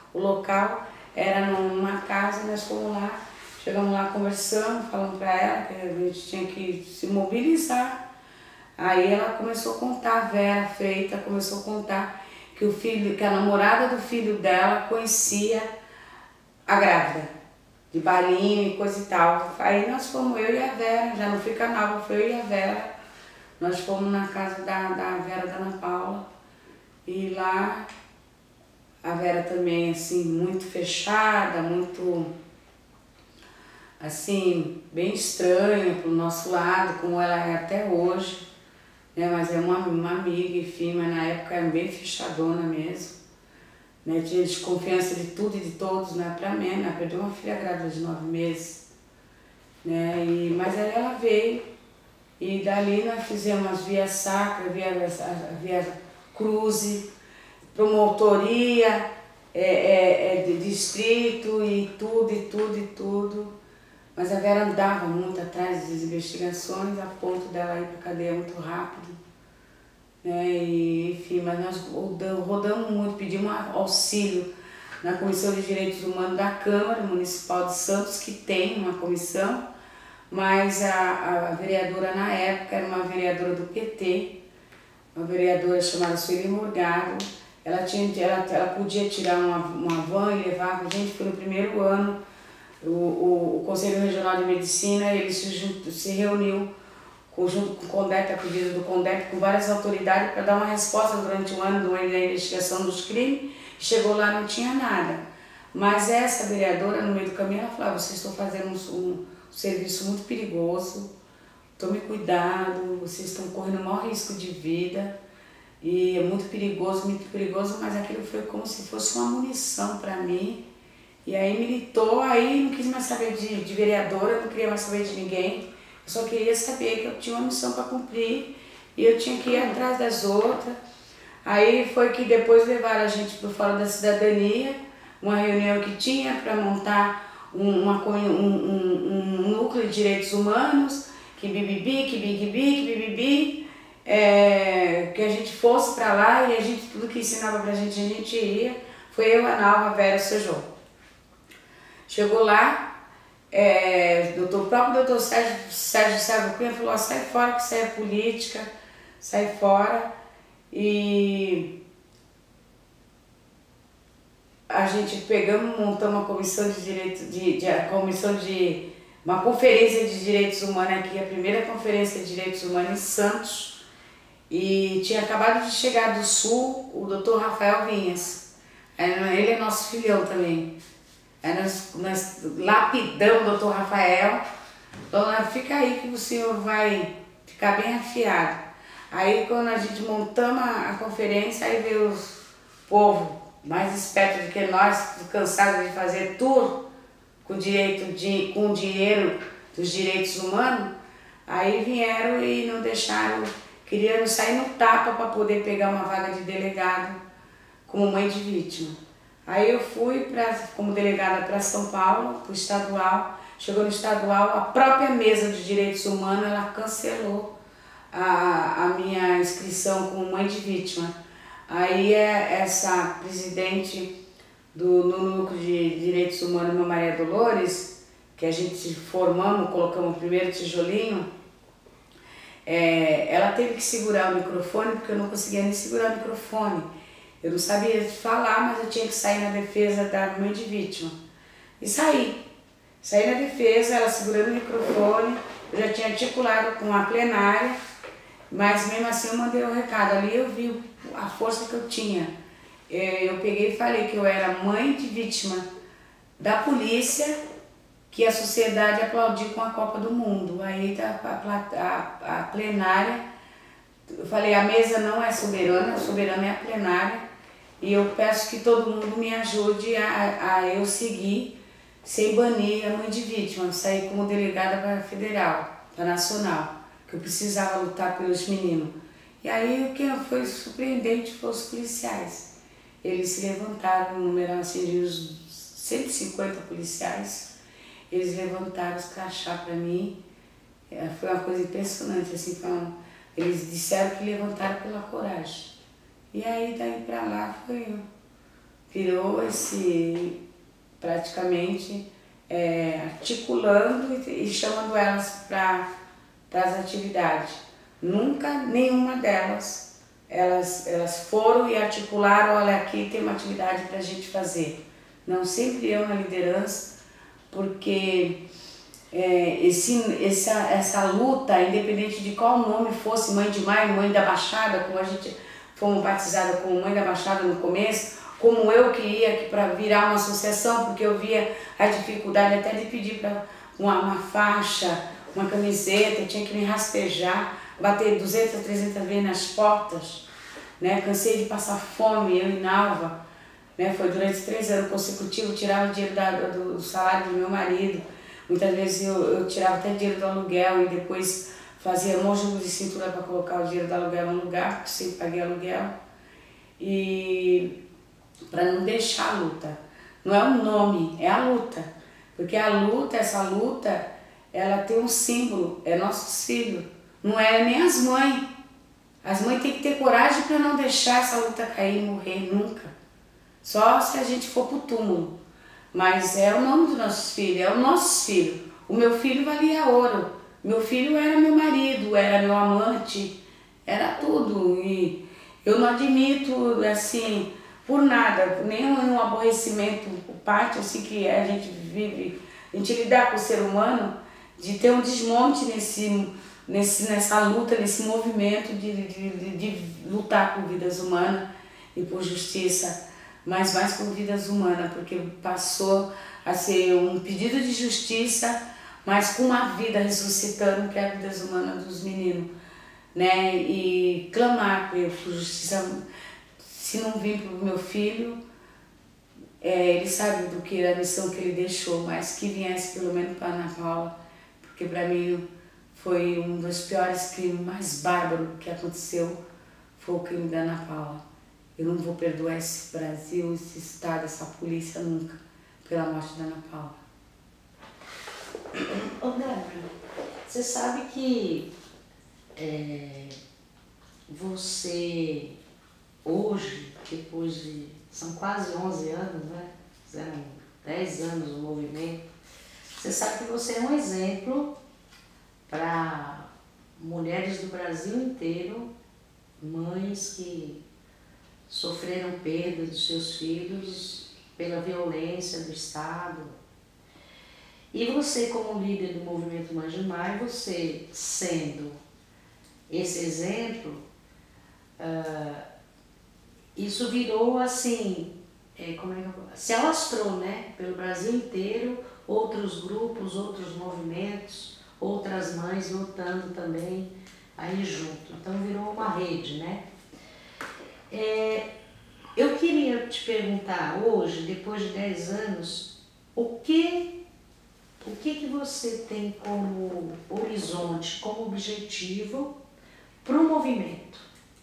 O local era numa casa, nós fomos lá, chegamos lá conversando, falando para ela que a gente tinha que se mobilizar. Aí ela começou a contar, a Vera Freitas começou a contar que o filho, que a namorada do filho dela conhecia a grávida, de balinho e coisa e tal. Aí nós fomos, eu e a Vera, já não fica nova, foi eu e a Vera. Nós fomos na casa da Vera da Ana Paula e lá a Vera também, assim, muito fechada, muito, assim, bem estranha pro nosso lado, como ela é até hoje, né? Mas é uma amiga, enfim, mas na época era bem fechadona mesmo, né? Tinha desconfiança de tudo e de todos, né? Pra mim, né? Perdeu uma filha grávida de 9 meses, né? Mas aí ela veio e dali nós fizemos via sacra, via cruze, promotoria, de distrito e tudo. Mas a Vera andava muito atrás das investigações, a ponto dela ir para a cadeia muito rápido. Né? E, enfim, mas nós rodamos muito, pedimos auxílio na Comissão de Direitos Humanos da Câmara Municipal de Santos, que tem uma comissão, mas a vereadora na época era uma vereadora do PT, uma vereadora chamada Sueli Morgado. Ela podia tirar uma van e levar, a gente foi no primeiro ano, o Conselho Regional de Medicina, ele se reuniu junto com o CONDEP, a pedido do CONDEP, com várias autoridades para dar uma resposta durante o ano da investigação dos crimes. Chegou lá, não tinha nada. Mas essa vereadora, no meio do caminho, ela falava: vocês estão fazendo um serviço muito perigoso, tome cuidado, vocês estão correndo o maior risco de vida. E é muito perigoso, mas aquilo foi como se fosse uma munição para mim. E aí militou, aí não quis mais saber de vereadora, não queria mais saber de ninguém. Eu só queria saber que eu tinha uma missão para cumprir e eu tinha que ir atrás das outras. Aí foi que depois levaram a gente para o Fórum da Cidadania, uma reunião que tinha para montar um núcleo de direitos humanos, que bibibi, que a gente fosse para lá e tudo que ensinava pra gente, a gente ia. Foi eu, a Nalva, a Vera e o Sejô. Chegou lá, o próprio doutor Sérgio Cunha falou: sai fora que isso é política, sai fora. E a gente montamos uma comissão uma conferência de direitos humanos aqui, a primeira conferência de direitos humanos em Santos. E tinha acabado de chegar do Sul o doutor Rafael Vinhas. Ele é nosso filhão também. Aí nós lapidamos o doutor Rafael. Então, fica aí que o senhor vai ficar bem afiado. Aí quando a gente montamos a conferência, aí veio o povo mais esperto do que nós, cansados de fazer tour com o dinheiro dos direitos humanos. Aí vieram e não deixaram, queriam sair no tapa para poder pegar uma vaga de delegado como mãe de vítima. Aí eu fui como delegada para São Paulo, para o estadual. Chegou no estadual, a própria mesa de direitos humanos, ela cancelou a minha inscrição como mãe de vítima. Aí essa presidente no núcleo de direitos humanos, Maria Dolores, que a gente formamos, colocamos o primeiro tijolinho, ela teve que segurar o microfone, porque eu não conseguia nem segurar o microfone. Eu não sabia falar, mas eu tinha que sair na defesa da mãe de vítima. E saí na defesa, ela segurando o microfone. Eu já tinha articulado com a plenária, mas mesmo assim eu mandei o recado. Ali eu vi a força que eu tinha. Eu peguei e falei que eu era mãe de vítima da polícia, que a sociedade aplaudiu com a Copa do Mundo. Aí a plenária, eu falei: a mesa não é soberana, a soberana é a plenária, e eu peço que todo mundo me ajude a eu seguir, sem banir a mãe de vítima, sair como delegada para federal, para nacional, que eu precisava lutar pelos meninos. E aí o que foi surpreendente foram os policiais. Eles se levantaram, um número assim de uns 150 policiais, eles levantaram os crachá para mim. Foi uma coisa impressionante, assim, falando. Eles disseram que levantaram pela coragem. E aí daí para lá foi virou esse, praticamente, articulando e chamando elas para as atividades. Nunca nenhuma delas, elas foram e articularam, olha, aqui tem uma atividade para a gente fazer. Não, sempre eu na liderança, porque essa luta, independente de qual nome fosse, Mãe de Maio, Mãe da Baixada, como a gente fomos batizadas como Mãe da Baixada no começo, como eu que ia para virar uma associação, porque eu via a dificuldade até de pedir para uma faixa, uma camiseta, eu tinha que me rastejar, bater 200, 300 vezes nas portas, né? Cansei de passar fome, eu e Nalva, né? Foi durante 3 anos consecutivos, tirava dinheiro do salário do meu marido, muitas vezes eu tirava até dinheiro do aluguel e depois fazia um jogo de cintura para colocar o dinheiro do aluguel no lugar, porque sempre paguei aluguel, e para não deixar a luta. Não é o nome, é a luta, porque a luta, essa luta, ela tem um símbolo, é nossos filhos, não é nem as mães. As mães têm que ter coragem para não deixar essa luta cair e morrer nunca. Só se a gente for pro túmulo. Mas é o nome dos nossos filhos, é o nosso filho. O meu filho valia ouro. Meu filho era meu marido, era meu amante, era tudo. E eu não admito, assim, por nada, nenhum aborrecimento por parte, assim, que a gente vive, a gente lidar com o ser humano, de ter um desmonte nessa luta, nesse movimento de lutar por vidas humanas e por justiça, mas mais por vidas humanas, porque passou a ser um pedido de justiça, mas com uma vida ressuscitando, que é a vida humana dos meninos, né? E clamar por justiça. Se não vir para o meu filho, ele sabe do que a missão que ele deixou, mas que viesse pelo menos para Ana Paula, porque para mim foi um dos piores crimes mais bárbaros que aconteceu, foi o crime da Ana Paula. Eu não vou perdoar esse Brasil, esse Estado, essa polícia nunca, pela morte da Ana Paula. Ô Débora, você sabe que você hoje, depois de, são quase 11 anos, né? Fizeram 10 anos o movimento, você sabe que você é um exemplo para mulheres do Brasil inteiro, mães que sofreram perda dos seus filhos pela violência do Estado. E você, como líder do movimento Mãe de Maio, você sendo esse exemplo, isso virou assim, se alastrou, né, pelo Brasil inteiro, outros grupos, outros movimentos, outras mães lutando também aí junto. Então virou uma rede, né? Eu queria te perguntar hoje, depois de 10 anos, o que você tem como horizonte, como objetivo para o movimento?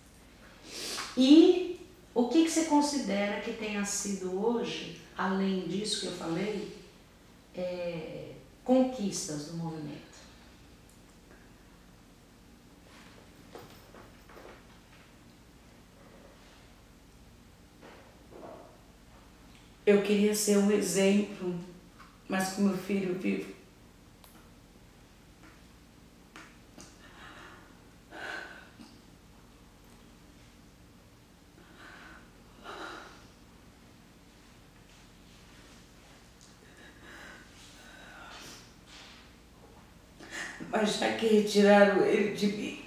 E o que você considera que tenha sido hoje, além disso que eu falei, conquistas do movimento? Eu queria ser um exemplo, mas com meu filho vivo. Mas já que retiraram ele de mim,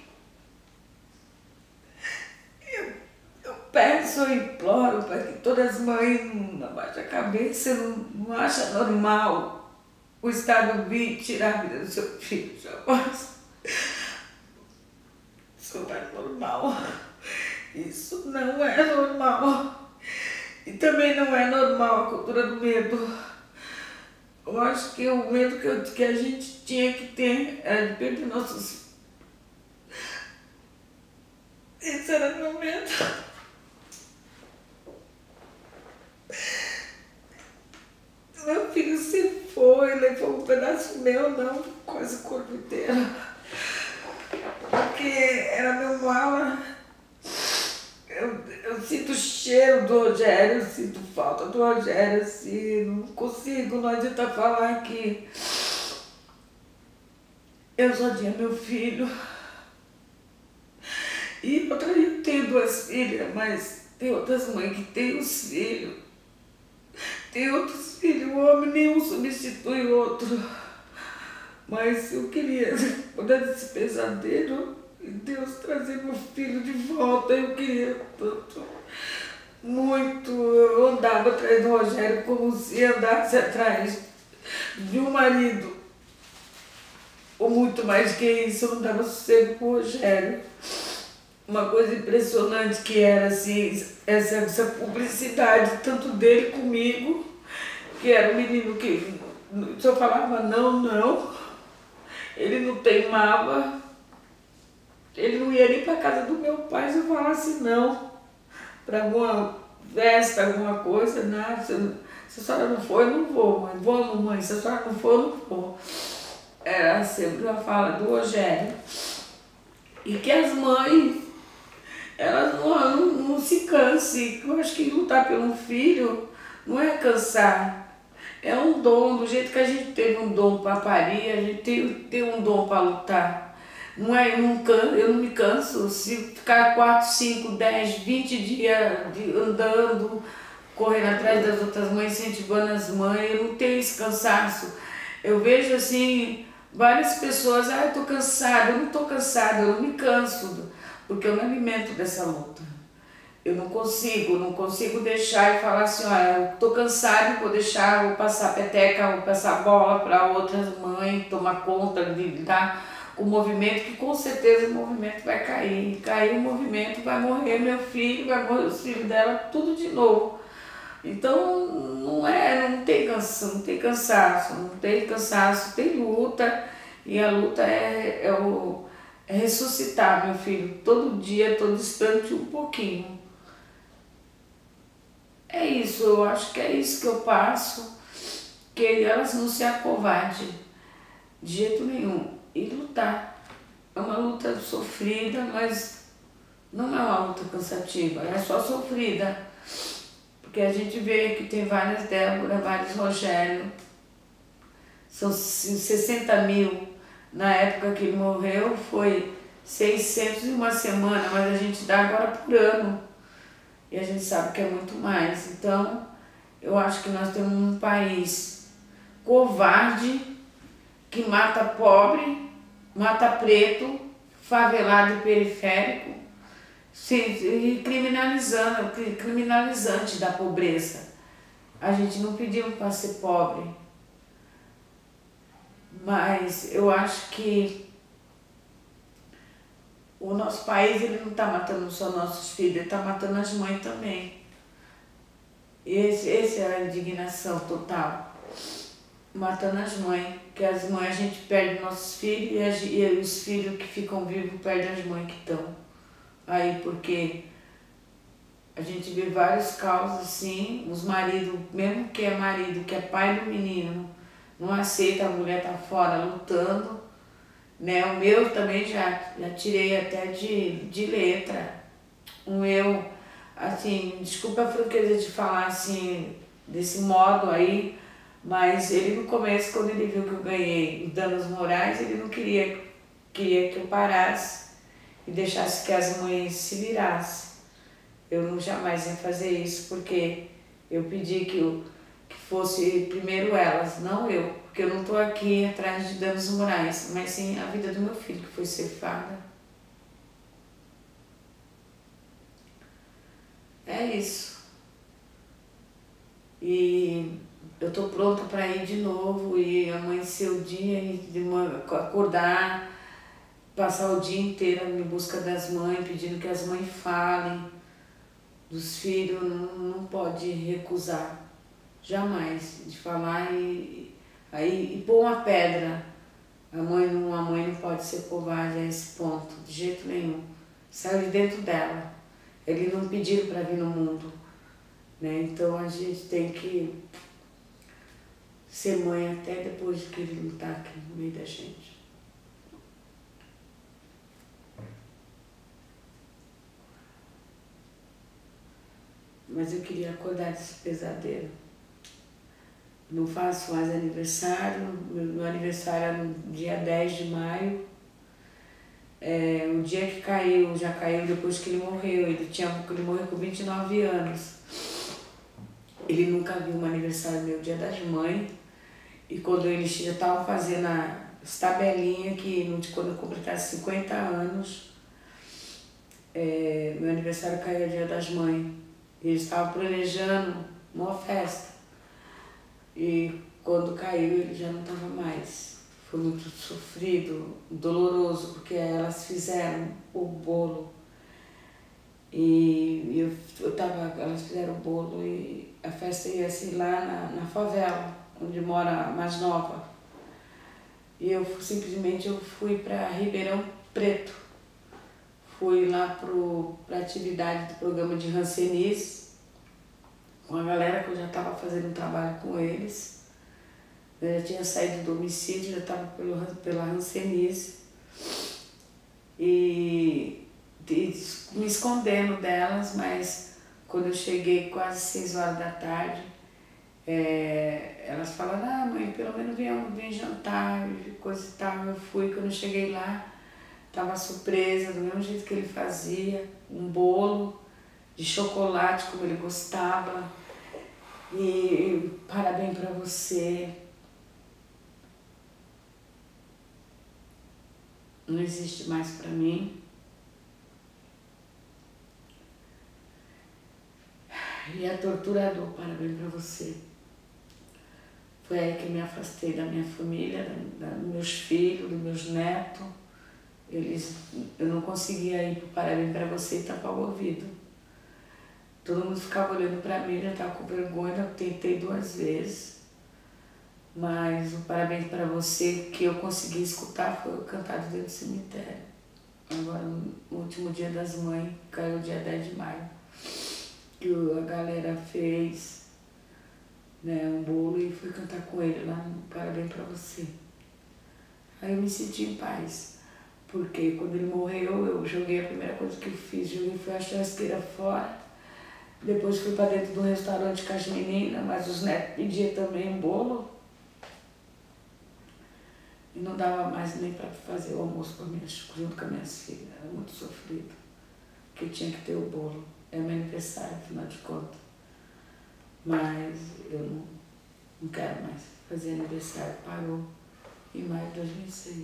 eu peço, eu imploro para que todas as mães não abaixem a cabeça, não achem normal o Estado vir tirar a vida do seu filho, jamais. Isso não é normal. Isso não é normal. E também não é normal a cultura do medo. Eu acho que o medo que a gente tinha que ter era de perder nossos filhos. Esse era meu medo. Meu filho se foi, levou um pedaço meu, não, quase o corpo inteiro. Porque era meu mala. Eu sinto o cheiro cheiro do Rogério, eu sinto falta do Rogério, assim, não consigo, não adianta falar que eu só tinha meu filho. E outra, eu tenho 2 filhas, mas tem outras mães que têm os filhos. Tem outros filhos, o homem nenhum substitui o outro. Mas eu queria, poder desse pesadelo, e Deus trazer meu filho de volta, eu queria tanto, muito. Eu andava atrás do Rogério como se andasse atrás de um marido. Ou muito mais que isso, eu não dava sossego com o Rogério. Uma coisa impressionante que era assim, essa publicidade, tanto dele comigo, que era um menino que, se eu falava não, não, ele não teimava, ele não ia nem para casa do meu pai se eu falasse não, para alguma festa, alguma coisa, nada. Se a senhora não for, eu não vou, mãe. Vou, mamãe, se a senhora não for, eu não vou. Era sempre uma fala do Rogério. E que as mães, elas não se cansem. Eu acho que lutar pelo filho não é cansar. É um dom, do jeito que a gente teve um dom para parir, a gente tem um dom para lutar. Não é, eu não me canso se ficar 4, 5, 10, 20 dias andando, correndo atrás das outras mães, incentivando as mães, eu não tenho esse cansaço. Eu vejo assim, várias pessoas, eu tô cansada, eu não tô cansada, eu não me canso, porque eu me alimento dessa luta. Eu não consigo deixar e falar assim, olha, eu tô cansada, vou deixar, vou passar peteca, vou passar bola para outras mães, tomar conta de lidar com o movimento, que com certeza o movimento vai cair. Cair o movimento, vai morrer meu filho, vai morrer os filhos dela, tudo de novo. Então não tem cansaço, não tem cansaço, tem luta, e a luta é ressuscitar meu filho todo dia, todo instante, um pouquinho. É isso, eu acho que é isso que eu passo, que elas não se acovardem de jeito nenhum, e lutar. É uma luta sofrida, mas não é uma luta cansativa, é só sofrida. Porque a gente vê que tem várias Débora, vários Rogério, são 60 mil. Na época que ele morreu foi 600 em uma semana, mas a gente dá agora por ano. E a gente sabe que é muito mais. Então, eu acho que nós temos um país covarde, que mata pobre, mata preto, favelado e periférico, e criminalizante da pobreza. A gente não pediu para ser pobre, mas eu acho que o nosso país, ele não está matando só nossos filhos, ele está matando as mães também. Essa é a indignação total. Matando as mães, que as mães a gente perde nossos filhos e os filhos que ficam vivos perdem as mães que estão aí, porque a gente vê vários casos assim, os maridos, mesmo que é marido, que é pai do menino, não aceita a mulher tá fora lutando, né? O meu também já tirei até de letra. O meu, assim, desculpa a franqueza de falar assim, desse modo aí, mas ele no começo, quando ele viu que eu ganhei danos morais, ele não queria que eu parasse e deixasse que as mães se virassem. Eu não jamais ia fazer isso, porque eu pedi que fosse primeiro elas, não eu, porque eu não estou aqui atrás de danos morais, mas sim a vida do meu filho que foi ceifada. É isso. E eu estou pronta para ir de novo e amanhecer o dia e acordar, passar o dia inteiro em busca das mães, pedindo que as mães falem dos filhos, não pode recusar, jamais, de falar e pôr uma pedra. A mãe não pode ser covarde a esse ponto, de jeito nenhum. Saiu de dentro dela. Eles não pediram para vir no mundo, né? Então a gente tem que ser mãe até depois que ele não está aqui no meio da gente. mas eu queria acordar desse pesadelo. Não faço mais aniversário, meu aniversário era no dia 10 de maio. O dia que caiu, já caiu depois que ele morreu. Ele morreu com 29 anos. Ele nunca viu um aniversário meu, dia das mães. E quando eles já estavam fazendo as tabelinhas que quando eu completasse 50 anos, meu aniversário caiu dia das mães. Eles estavam planejando uma festa. E quando caiu ele já não estava mais. Foi muito sofrido, doloroso, porque elas fizeram o bolo. Elas fizeram o bolo e a festa ia ser lá na favela, onde mora a mais nova. E eu fui para Ribeirão Preto. Fui lá para a atividade do programa de Hanseníase, com a galera que eu já estava fazendo um trabalho com eles. Eu já tinha saído do homicídio, já estava pela Hanseníase. E me escondendo delas, mas quando eu cheguei quase 6 horas da tarde, elas falaram, mãe, pelo menos vem jantar, coisa e tal. Eu fui, quando eu cheguei lá, estava surpresa, do mesmo jeito que ele fazia, um bolo de chocolate, como ele gostava. E parabéns para você. Não existe mais para mim. E é torturador, parabéns para você. Foi aí que eu me afastei da minha família, dos meus filhos, dos meus netos. Eu não conseguia ir para parabéns para você e tampar o ouvido. Todo mundo ficava olhando para mim, já estava com vergonha, eu tentei 2 vezes. Mas o parabéns para você que eu consegui escutar foi o cantado dentro do cemitério. Agora, no último dia das mães, caiu o dia 10 de maio. Que a galera fez, né, um bolo e fui cantar com ele lá no Parabéns para você. Aí eu me senti em paz. Porque quando ele morreu, eu joguei, a primeira coisa que eu fiz, fui a churrasqueira fora. Depois fui para dentro do restaurante com as meninas, mas os netos pediam também um bolo. E não dava mais nem para fazer o almoço junto com as minhas filhas. Era muito sofrido. Porque eu tinha que ter o bolo. É meu aniversário, afinal de contas. Mas eu não quero mais fazer aniversário. Parou em maio de 2006.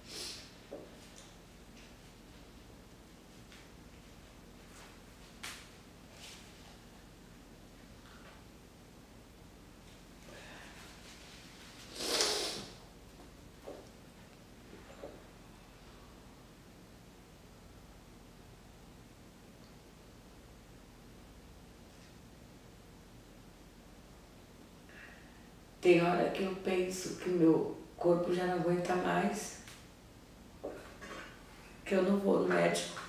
Tem hora que eu penso que meu corpo já não aguenta mais, que eu não vou no médico.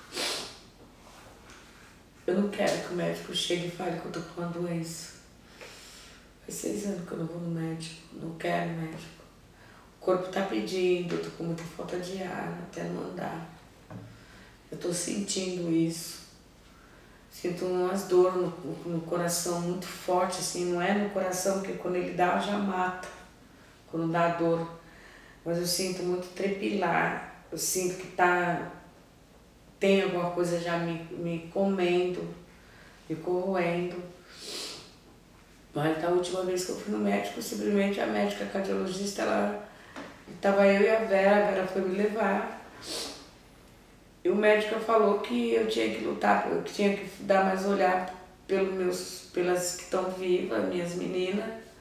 Eu não quero que o médico chegue e fale que eu tô com uma doença. Faz 6 anos que eu não vou no médico, não quero médico. O corpo tá pedindo, eu tô com muita falta de ar, até não andar. Eu tô sentindo isso. Sinto umas dores no coração muito forte, assim, não é no coração, porque quando ele dá, já mata, quando dá dor. Mas eu sinto muito trepilar, eu sinto que tem alguma coisa já me comendo, me corroendo. Mas da última vez que eu fui no médico, simplesmente a médica cardiologista, estava eu e a Vera foi me levar. E o médico falou que eu tinha que lutar, eu tinha que dar mais olhar pelas que estão vivas, minhas meninas,